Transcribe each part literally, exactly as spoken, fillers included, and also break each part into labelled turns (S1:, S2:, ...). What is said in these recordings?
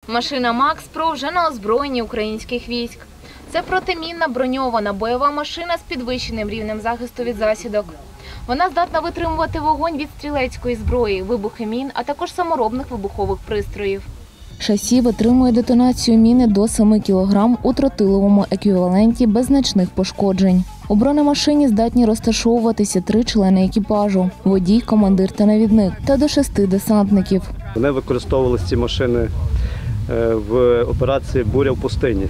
S1: Машина Макс Про вже на озброєнні українських військ. Це протимінна броньована бойова машина з підвищеним рівнем захисту від засідок. Вона здатна витримувати вогонь від стрілецької зброї, вибухи мін, а також саморобних вибухових пристроїв. Шасі витримує детонацію міни до семи кілограм у тротиловому еквіваленті без значних пошкоджень. У бронемашині здатні розташовуватися три члени екіпажу – водій, командир та навідник, та до шести десантників.
S2: Вони використовувалися ці машини в операції «Буря в пустині».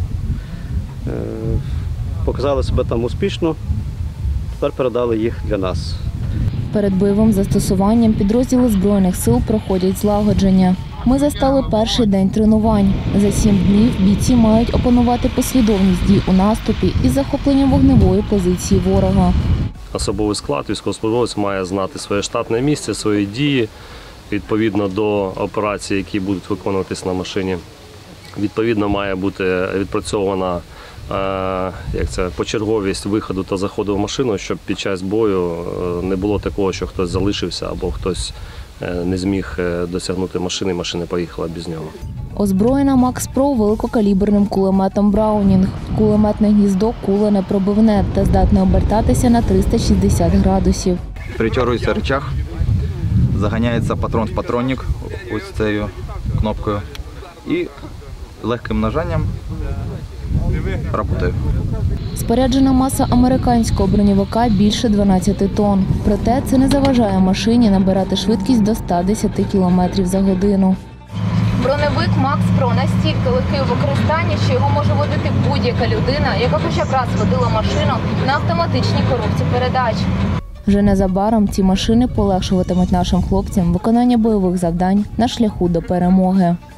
S2: Показали себе там успішно, тепер передали їх для нас.
S1: Перед бойовим застосуванням підрозділи Збройних сил проходять злагодження. Ми застали перший день тренувань. За сім днів бійці мають опанувати послідовність дій у наступі із захопленням вогневої позиції ворога.
S3: Особовий склад військовослужбовець має знати своє штатне місце, свої дії, відповідно до операцій, які будуть виконуватись на машині. Відповідно, має бути відпрацьована як це, почерговість виходу та заходу в машину, щоб під час бою не було такого, що хтось залишився або хтось не зміг досягнути машини, і машина поїхала без нього.
S1: Озброєна Макс Про великокаліберним кулеметом «Браунінг». Кулеметне гніздо куленепробивне та здатне обертатися на триста шістдесят градусів.
S4: Притягується рычаг, заганяється патрон в патронник ось цією кнопкою і легким нажанням працює.
S1: Споряджена маса американського броньовика більше дванадцяти тонн. Проте це не заважає машині набирати швидкість до ста десяти кілометрів за годину. Броневик Макс Про настільки легкий у використанні, що його може водити будь-яка людина, яка хоча б раз водила машину на автоматичній коробці передач. Вже незабаром ці машини полегшуватимуть нашим хлопцям виконання бойових завдань на шляху до перемоги.